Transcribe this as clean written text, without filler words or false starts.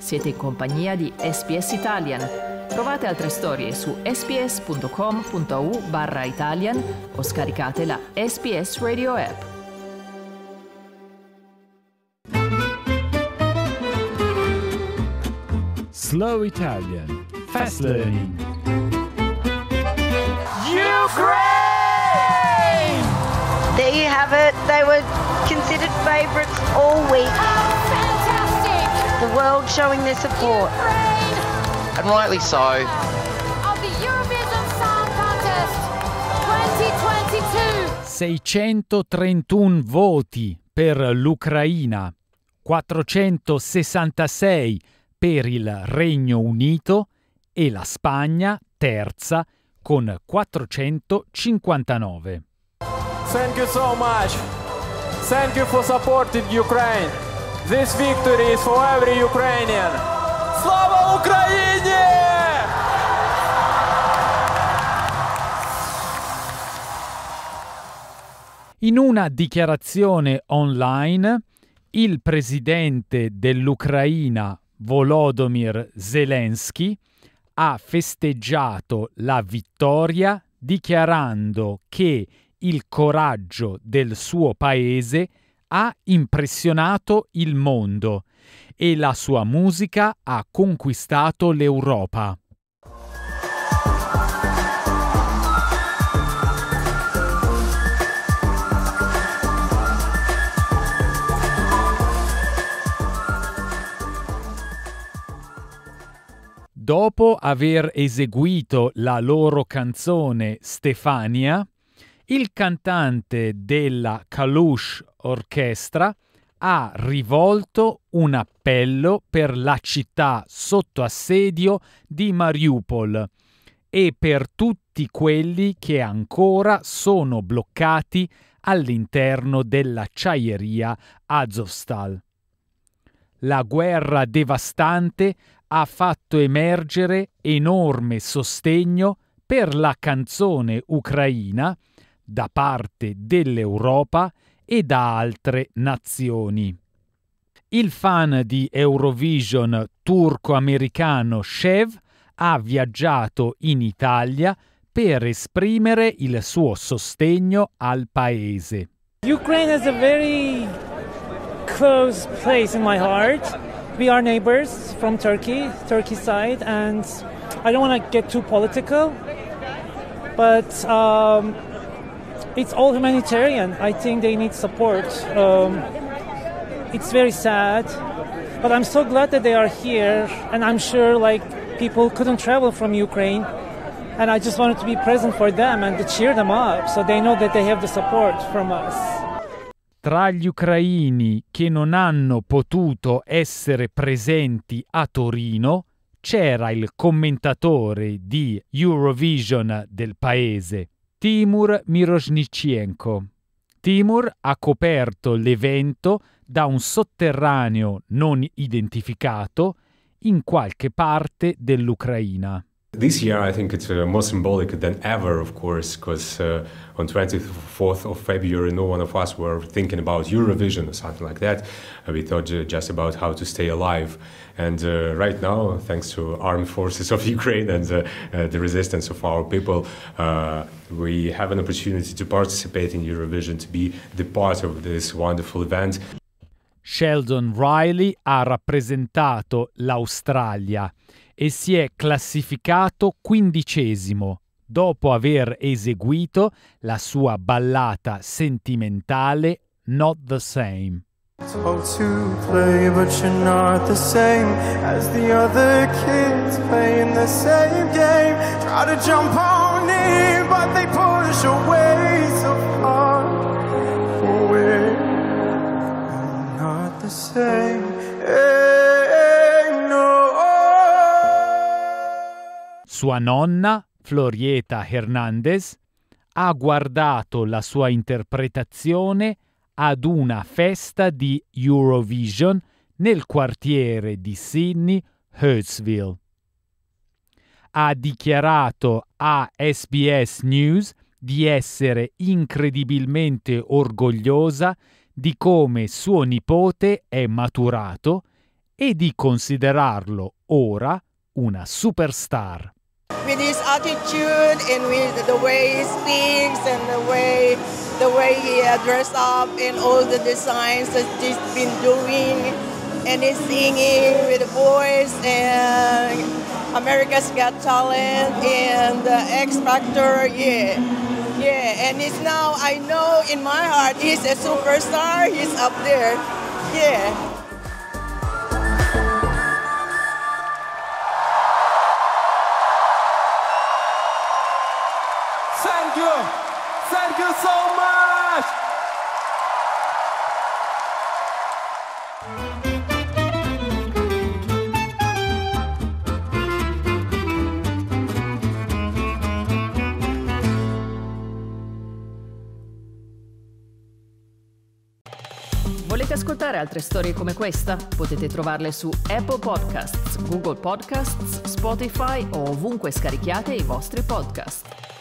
Siete in compagnia di SBS Italian. Trovate altre storie su sbs.com.au/Italian o scaricate la SBS Radio app. Slow Italian. Fast Learning. Ukraine! There you have it. They were considered favourites all week. Oh, fantastic! The world showing their support. Ukraine! And rightly so. Of the Eurovision Song Contest 2022. 631 voti per l'Ucraina, 466 per il Regno Unito e la Spagna terza con 459. Thank you so much. Thank you for supporting Ukraine. This victory is for every Ukrainian. Slava Ukraini! In una dichiarazione online, il presidente dell'Ucraina, Volodymyr Zelensky, ha festeggiato la vittoria dichiarando che il coraggio del suo paese ha impressionato il mondo e la sua musica ha conquistato l'Europa. Dopo aver eseguito la loro canzone Stefania, il cantante della Kalush Orchestra ha rivolto un appello per la città sotto assedio di Mariupol e per tutti quelli che ancora sono bloccati all'interno dell'acciaieria Azovstal. La guerra devastante ha fatto emergere enorme sostegno per la canzone ucraina da parte dell'Europa e da altre nazioni. Il fan di Eurovision turco-americano Shev ha viaggiato in Italia per esprimere il suo sostegno al paese. Ukraine is a very close place in my heart. We are neighbors from Turkey side, and I don't want to get too political, but it's all humanitarian. I think they need support. It's very sad, but I'm so glad that they are here, and I'm sure people couldn't travel from Ukraine, and I just wanted to be present for them and to cheer them up so they know that they have the support from us. Tra gli ucraini che non hanno potuto essere presenti a Torino c'era il commentatore di Eurovision del paese, Timur Miroshnichenko. Timur ha coperto l'evento da un sotterraneo non identificato in qualche parte dell'Ucraina. This year, I think it's more symbolic than ever, of course, because on 24th of February, no one of us were thinking about Eurovision or something like that. We thought just about how to stay alive. And right now, thanks to armed forces of Ukraine and the resistance of our people, we have an opportunity to participate in Eurovision, to be the part of this wonderful event. Sheldon Riley ha rappresentato l'Australia e si è classificato 15° dopo aver eseguito la sua ballata sentimentale Not the Same. Told to play, but you're not the same as the other kids playing the same game. Try to jump on in, but they push away so far away. I'm not the same. Sua nonna, Florieta Hernandez, ha guardato la sua interpretazione ad una festa di Eurovision nel quartiere di Sydney, Hurstville. Ha dichiarato a SBS News di essere incredibilmente orgogliosa di come suo nipote è maturato e di considerarlo ora una superstar. With his attitude and with the way he speaks and the way he dressed up and all the designs that he's been doing and his singing with the voice and America's Got Talent and X Factor, yeah, and he's now, I know in my heart, he's a superstar, he's up there, yeah. Thank you so much! Volete ascoltare altre storie come questa? Potete trovarle su Apple Podcasts, Google Podcasts, Spotify o ovunque scarichiate i vostri podcast.